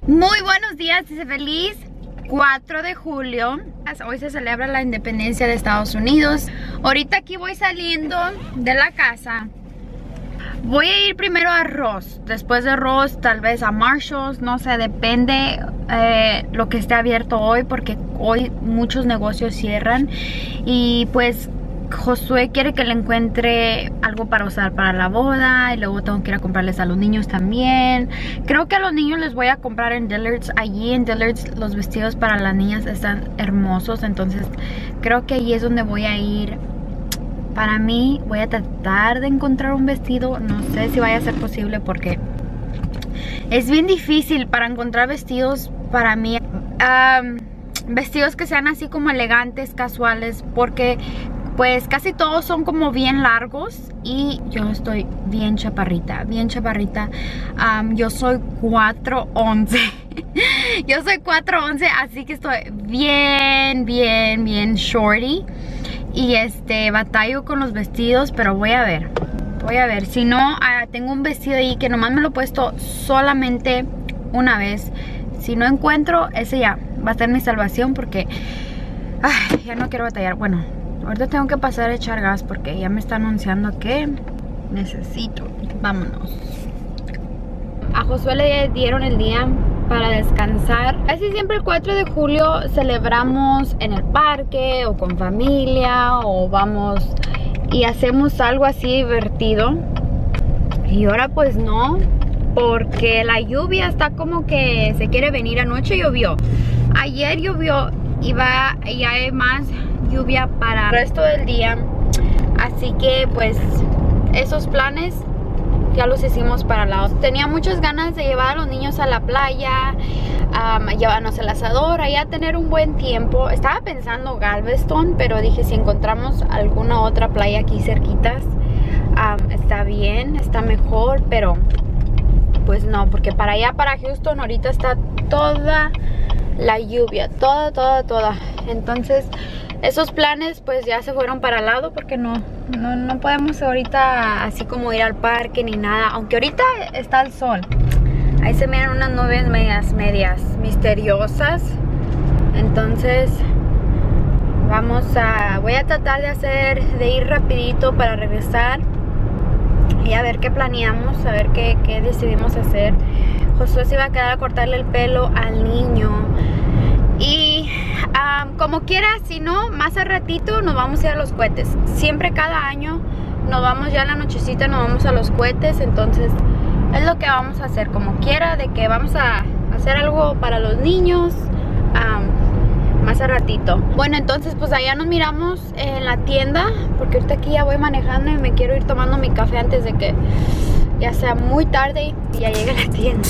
Muy buenos días, dice feliz 4 de julio. Hoy se celebra la independencia de Estados Unidos. Ahorita aquí voy saliendo de la casa. Voy a ir primero a Ross, después de Ross tal vez a Marshalls, no sé, depende lo que esté abierto hoy, porque hoy muchos negocios cierran. Y pues Josué quiere que le encuentre algo para usar para la boda, y luego tengo que ir a comprarles a los niños también. Creo que a los niños les voy a comprar en Dillard's. Allí en Dillard's los vestidos para las niñas están hermosos, entonces creo que allí es donde voy a ir. Para mí voy a tratar de encontrar un vestido, no sé si vaya a ser posible porque es bien difícil para encontrar vestidos para mí. Vestidos que sean así como elegantes, casuales, porque pues casi todos son como bien largos y yo estoy bien chaparrita, bien chaparrita. Yo soy 4'11". Yo soy 4'11", así que estoy bien shorty. Y batallo con los vestidos, pero voy a ver. Si no, tengo un vestido ahí que nomás me lo he puesto solamente una vez. Si no encuentro, ese ya va a ser mi salvación, porque ya no quiero batallar. Bueno, ahorita tengo que pasar a echar gas porque ya me está anunciando que necesito. Vámonos. A Josué le dieron el día para descansar. Casi siempre el 4 de julio celebramos en el parque o con familia, o vamos y hacemos algo así divertido. Y ahora pues no, porque la lluvia está como que se quiere venir. Anoche llovió, ayer llovió y hay más lluvia para el resto del día. Así que pues esos planes ya los hicimos para la otra. Tenía muchas ganas de llevar a los niños a la playa, llevarnos el asador, allá tener un buen tiempo. Estaba pensando Galveston, pero dije si encontramos alguna otra playa aquí cerquitas, está bien, está mejor, pero pues no, porque para allá, para Houston, ahorita está toda la lluvia, toda. Entonces esos planes pues ya se fueron para el lado, porque no podemos ahorita así como ir al parque ni nada. Aunque ahorita está el sol, ahí se miran unas nubes medias misteriosas. Entonces voy a tratar de ir rapidito para regresar y a ver qué planeamos, a ver qué decidimos hacer. Josué se iba a quedar a cortarle el pelo al niño. Y como quiera, si no, más al ratito nos vamos a ir a los cohetes. Siempre cada año nos vamos ya en la nochecita, nos vamos a los cohetes. Entonces es lo que vamos a hacer, como quiera, de que vamos a hacer algo para los niños más al ratito. Bueno, entonces pues allá nos miramos en la tienda, porque ahorita aquí ya voy manejando y me quiero ir tomando mi café antes de que ya sea muy tarde y ya llegue a la tienda.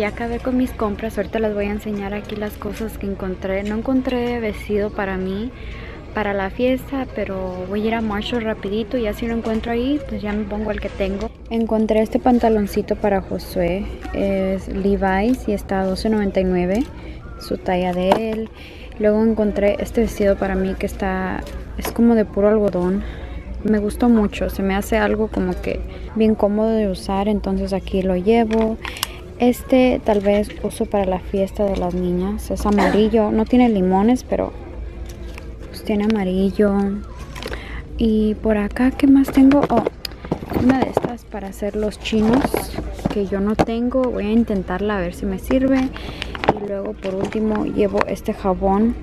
Ya acabé con mis compras. Ahorita les voy a enseñar aquí las cosas que encontré. No encontré vestido para mí para la fiesta, pero voy a ir a Marshall rapidito. Ya si lo encuentro ahí, pues ya me pongo el que tengo. Encontré este pantaloncito para Josué. Es Levi's y está a $12.99, su talla de él. Luego encontré este vestido para mí que es como de puro algodón. Me gustó mucho, se me hace algo como que bien cómodo de usar, entonces aquí lo llevo. Este tal vez uso para la fiesta de las niñas. Es amarillo, no tiene limones, pero pues tiene amarillo. Y por acá, ¿qué más tengo? Oh, una de estas para hacer los chinos que yo no tengo. Voy a intentarla a ver si me sirve. Y luego por último llevo este jabón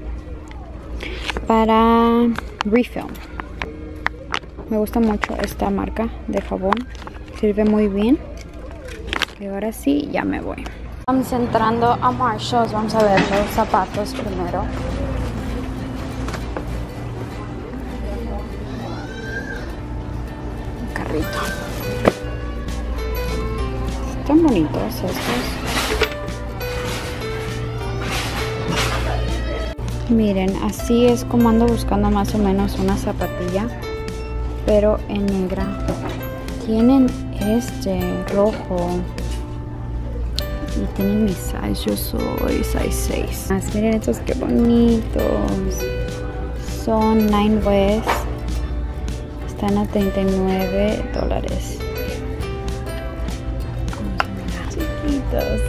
para refill. Me gusta mucho esta marca de jabón, sirve muy bien. Y ahora sí, ya me voy. Vamos entrando a Marshalls, vamos a ver los zapatos primero. Un carrito. Están bonitos estos. Miren, así es como ando buscando más o menos una zapatilla, pero en negra. Tienen este rojo y tienen mi size. Yo soy size 6. Miren estos que bonitos. Son 9 West. Están a $39. Chiquitos.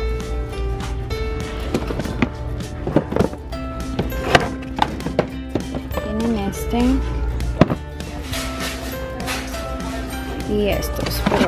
Tienen este y estos, pero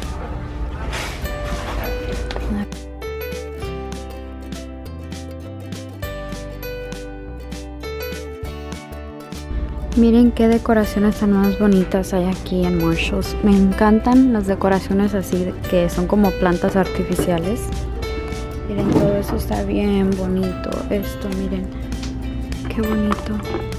miren qué decoraciones tan más bonitas hay aquí en Marshalls. Me encantan las decoraciones así que son como plantas artificiales. Miren, todo eso está bien bonito. Esto, miren, qué bonito.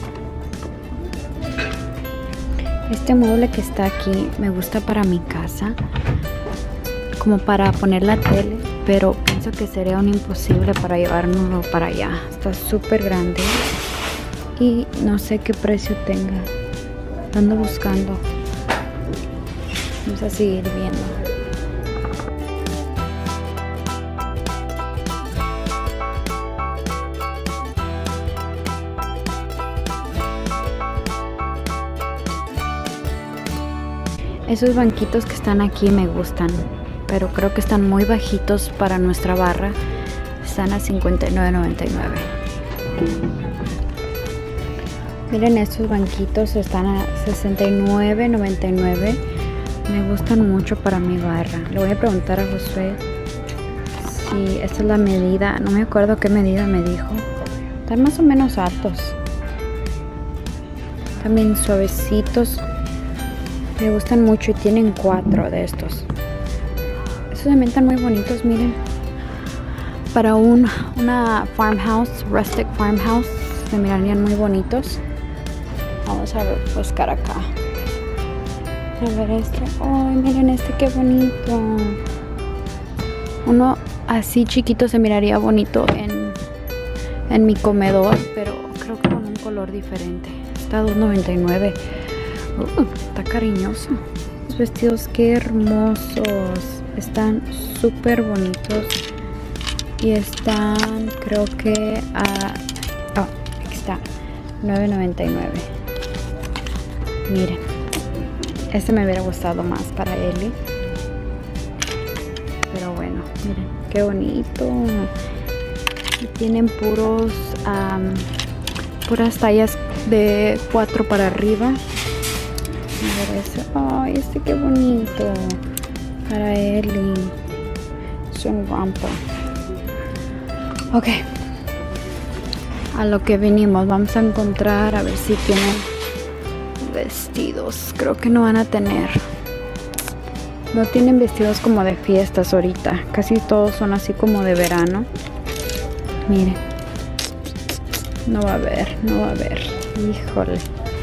Este mueble que está aquí me gusta para mi casa, como para poner la tele, pero pienso que sería un imposible para llevárnoslo para allá. Está súper grande y no sé qué precio tenga. Ando buscando. Vamos a seguir viendo. Esos banquitos que están aquí me gustan, pero creo que están muy bajitos para nuestra barra. Están a $59.99. Miren, estos banquitos están a $69.99. Me gustan mucho para mi barra. Le voy a preguntar a Josué si esta es la medida. No me acuerdo qué medida me dijo. Están más o menos altos. También suavecitos. Me gustan mucho y tienen 4 de estos. Estos también están muy bonitos, miren. Para una farmhouse, rustic farmhouse, se mirarían muy bonitos. Vamos a buscar acá. A ver este. Ay, miren este, qué bonito. Uno así chiquito se miraría bonito en mi comedor, pero creo que con un color diferente. Está a $2.99. Está cariñoso. Los vestidos, qué hermosos. Están súper bonitos. Y están, creo que a... Oh, aquí está. $9.99. Miren. Este me hubiera gustado más para Eli. Pero bueno, miren. Qué bonito. Y tienen puras tallas de 4 para arriba. Ay, este qué bonito. Para Eli. Es un romper. Ok. A lo que vinimos. Vamos a encontrar a ver si tienen vestidos. Creo que no van a tener. No tienen vestidos como de fiestas ahorita. Casi todos son así como de verano. Miren. No va a haber. Híjole.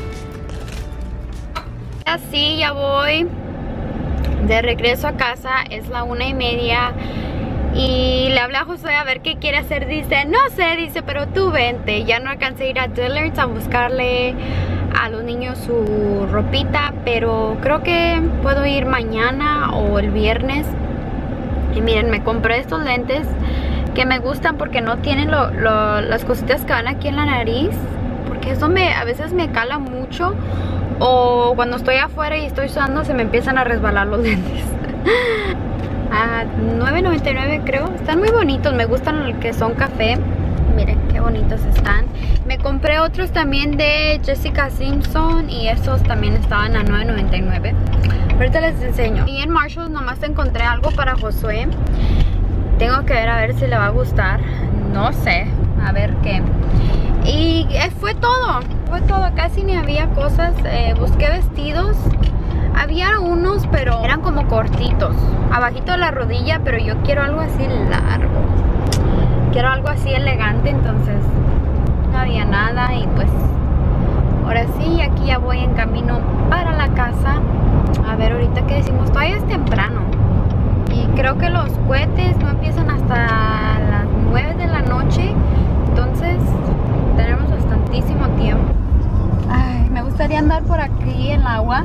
Así ya voy de regreso a casa. Es la 1:30 Y le hablé a Josué a ver qué quiere hacer. Dice, no sé, dice, pero tú vente. Ya no alcancé a ir a Dillard's a buscarle a los niños su ropita, pero creo que puedo ir mañana o el viernes. Y miren, me compré estos lentes que me gustan porque no tienen las cositas que van aquí en la nariz, porque eso a veces me cala mucho, o cuando estoy afuera y estoy sudando se me empiezan a resbalar los lentes. A $9.99 creo. Están muy bonitos, me gustan los que son café. Miren qué bonitos están. Me compré otros también de Jessica Simpson y esos también estaban a $9.99. Ahorita les enseño. Y en Marshalls nomás encontré algo para Josué. Tengo que ver a ver si le va a gustar. No sé, a ver qué. Y fue todo, casi ni había cosas. Busqué vestidos. Había unos, pero eran como cortitos, abajito de la rodilla, pero yo quiero algo así largo. Quiero algo así elegante, entonces no había nada. Y pues ahora sí, aquí ya voy en camino para la casa. A ver ahorita qué decimos, todavía es temprano. Y creo que los cohetes no empiezan hasta las 9 de la noche. Entonces tenemos bastantísimo tiempo. Ay, me gustaría andar por aquí en el agua.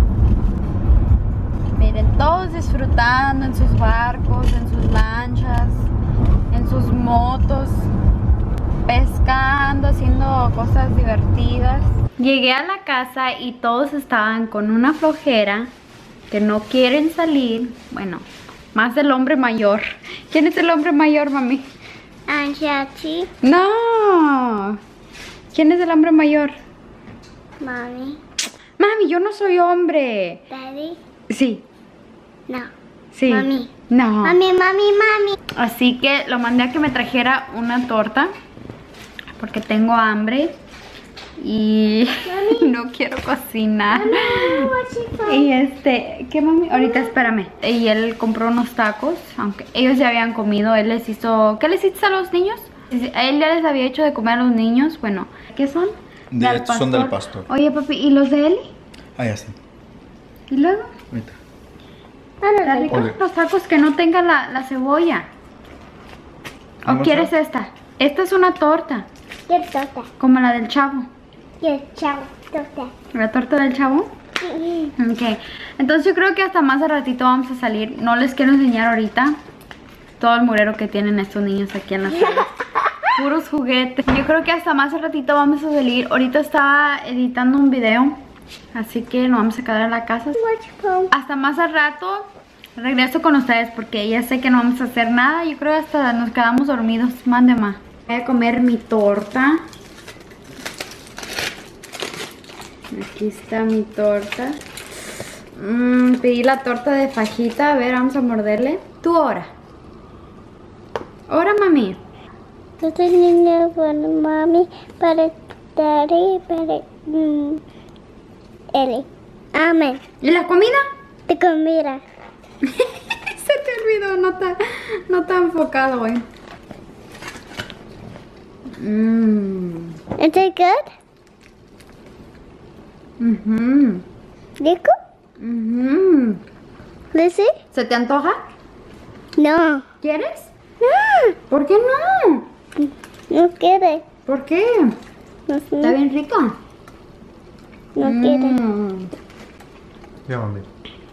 Miren, todos disfrutando en sus barcos, en sus lanchas, en sus motos, pescando, haciendo cosas divertidas. Llegué a la casa y todos estaban con una flojera, que no quieren salir. Bueno, más el hombre mayor. ¿Quién es el hombre mayor, mami? Chachi. No. ¿Quién es el hombre mayor? Mami. Mami, yo no soy hombre. Daddy. Sí. No. Sí. Mami. No. Mami. Así que lo mandé a que me trajera una torta, porque tengo hambre y no quiero cocinar. Y ¿qué, mami? Ahorita espérame. Y él compró unos tacos, aunque ellos ya habían comido. Él les hizo... ¿Qué les hiciste a los niños? Él ya les había hecho de comer a los niños. Bueno, ¿qué son? Son del pastor. Oye, papi, ¿y los de Eli? Ah, ya sí. ¿Y luego? Ahorita. Está rico. Los tacos que no tengan la cebolla. ¿O quieres esta? Esta es una torta. Quiero torta. Como la del chavo. Quiero chavo, torta. ¿La torta del chavo? Ok. Entonces yo creo que hasta más a ratito vamos a salir. No les quiero enseñar ahorita todo el murero que tienen estos niños aquí en la sala. Puros juguetes. Yo creo que hasta más a ratito vamos a salir. Ahorita estaba editando un video, así que nos vamos a quedar en la casa. Hasta más al rato regreso con ustedes, porque ya sé que no vamos a hacer nada. Yo creo que hasta nos quedamos dormidos. Mande más. Voy a comer mi torta. Aquí está mi torta. Pedí la torta de fajita. A ver, vamos a morderle. Tú ora. Ora, mami. Tú tienes para mami, para daddy, para Eli. Amén. ¿Y la comida? Te comida. Se te olvidó, no está enfocado hoy. Is it good? ¿Rico? ¿Lizzie? ¿Se te antoja? No. ¿Quieres? No. ¿Por qué no? No quiere. ¿Por qué? Está bien rica. No quiere. Ya, mami.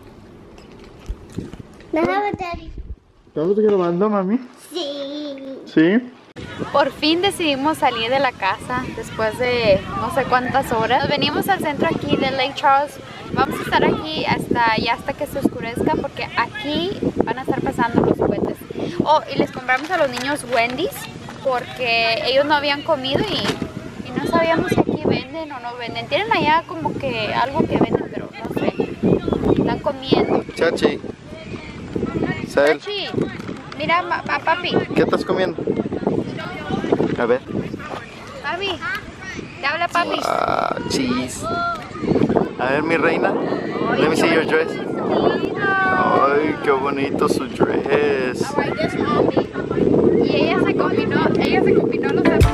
Déjame, daddy. ¿Estamos grabando, mami? Sí. Sí. Por fin decidimos salir de la casa después de no sé cuántas horas. Nos venimos al centro aquí de Lake Charles. Vamos a estar aquí hasta que se oscurezca, porque aquí van a estar pasando los cohetes. Oh, y les compramos a los niños Wendy's porque ellos no habían comido y no sabíamos si aquí venden o no venden. Tienen allá como que algo que venden, pero no sé. Están comiendo. Chachi. Sael, Chachi, mira a papi. ¿qué estás comiendo? A ver. Papi, te habla papi. Ah, cheese. A ver, mi reina. Let me see your dress. Ay, qué bonito su dress. Y ella se combinó los zapatos.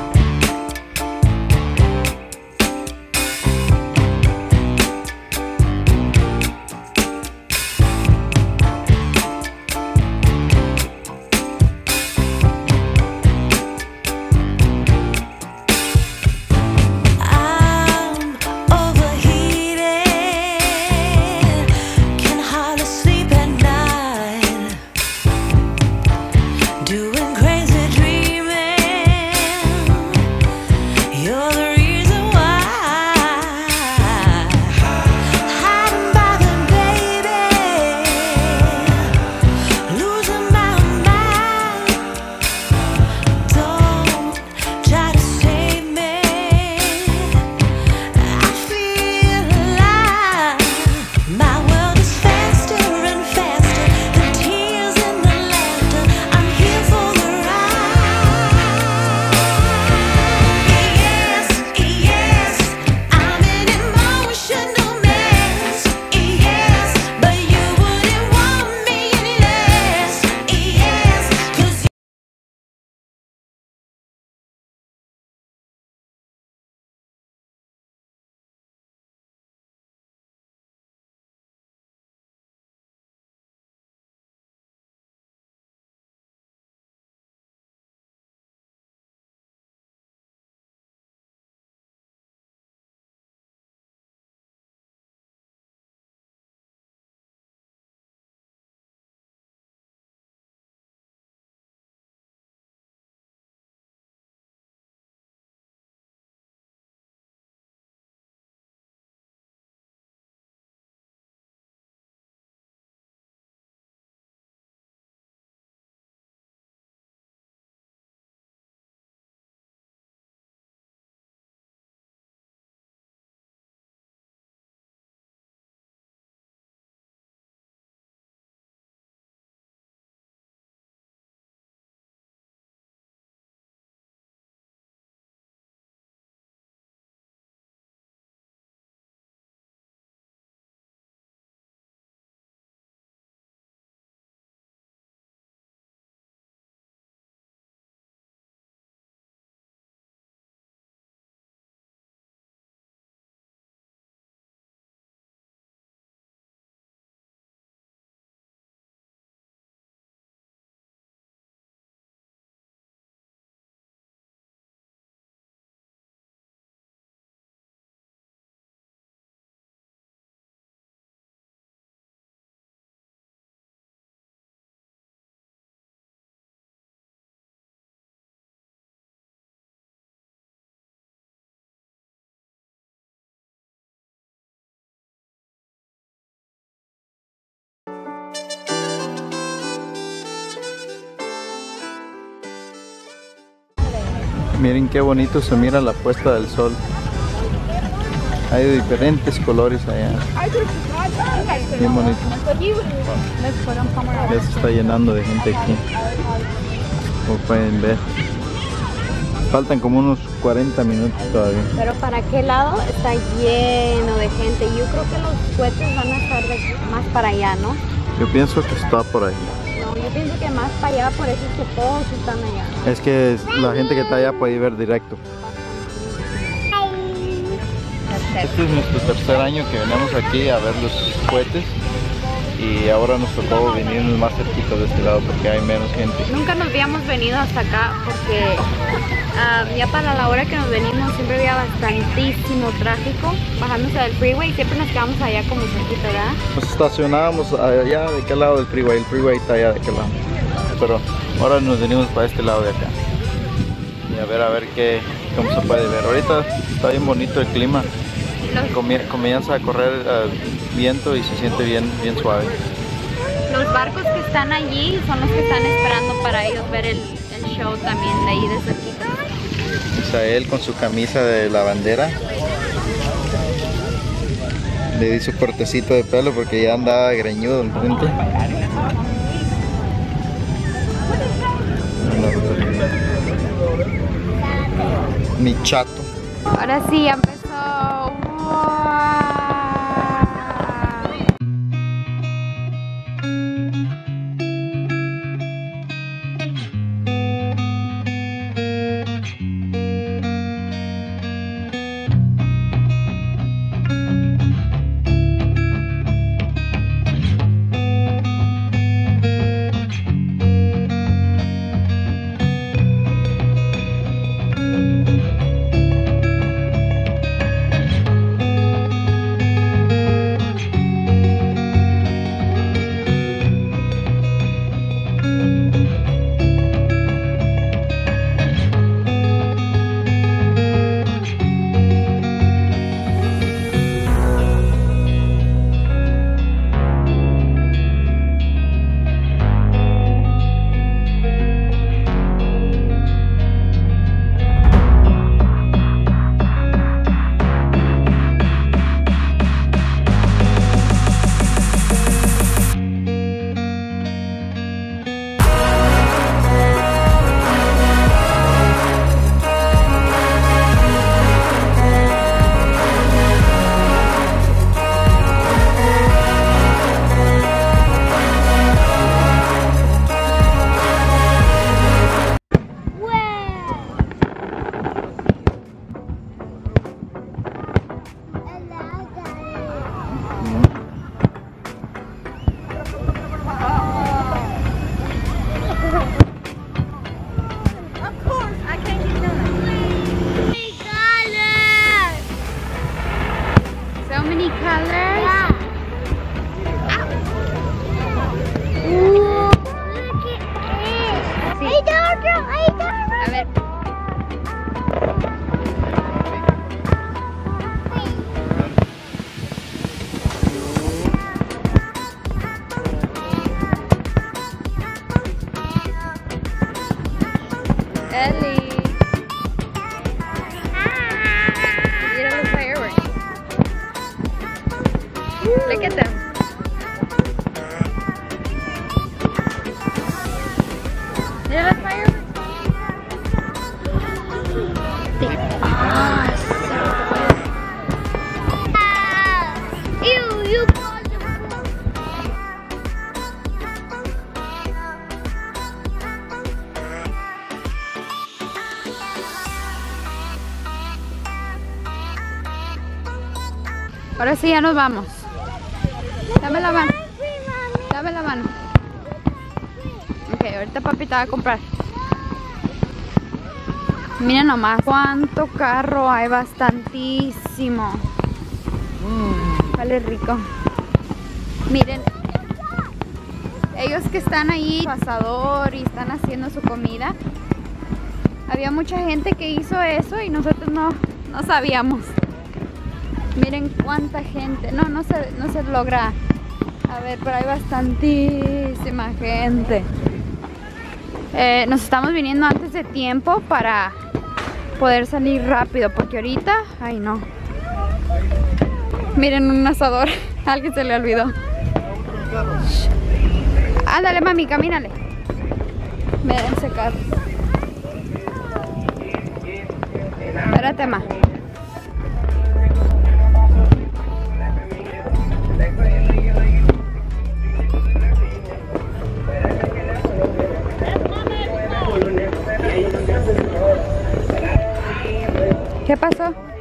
Miren qué bonito se mira la puesta del sol. Hay de diferentes colores allá. Bien bonito. Ya se está llenando de gente aquí, como pueden ver. Faltan como unos 40 minutos todavía. Pero para aquel lado está lleno de gente. Yo creo que los cohetes van a estar más para allá, ¿no? Yo pienso que está por ahí. No, yo pienso que más para allá, por eso es que todos están allá. Es que la gente que está allá puede ver directo. Este es nuestro tercer año que venimos aquí a ver los cohetes. Y ahora nos tocó venirnos más cerquita de este lado porque hay menos gente. Nunca nos habíamos venido hasta acá porque ya para la hora que nos venimos siempre había bastantísimo tráfico bajándose del freeway y siempre nos quedamos allá como cerquita, ¿verdad? Nos estacionábamos allá de aquel lado del freeway, el freeway está allá de aquel lado. Pero ahora nos venimos para este lado de acá. Y a ver cómo se puede ver. Ahorita está bien bonito el clima. Comienza a correr viento y se siente bien suave. Los barcos que están allí son los que están esperando para ellos ver el show también de ahí de cerquita. Isael con su camisa de la bandera. Le di su cortecito de pelo porque ya andaba greñudo en frente. Mi chato. Ahora sí, ya empezó. Ellie. Mira los fireworks. Look at them. Mira los fireworks. They're awesome. You Ahora sí, ya nos vamos. Dame la mano. Dame la mano. Ok, ahorita papi te va a comprar. Miren nomás cuánto carro hay, bastantísimo. Vale rico. Miren, ellos que están ahí, su asador y están haciendo su comida. Había mucha gente que hizo eso y nosotros no sabíamos. Miren cuánta gente. No se logra. A ver, pero hay bastantísima gente. Nos estamos viniendo antes de tiempo para poder salir rápido, porque ahorita, ay no. Miren, un asador. A alguien se le olvidó. Ándale, mami, camínale. Miren ese carro. Espérate, ma. ¿Qué pasó?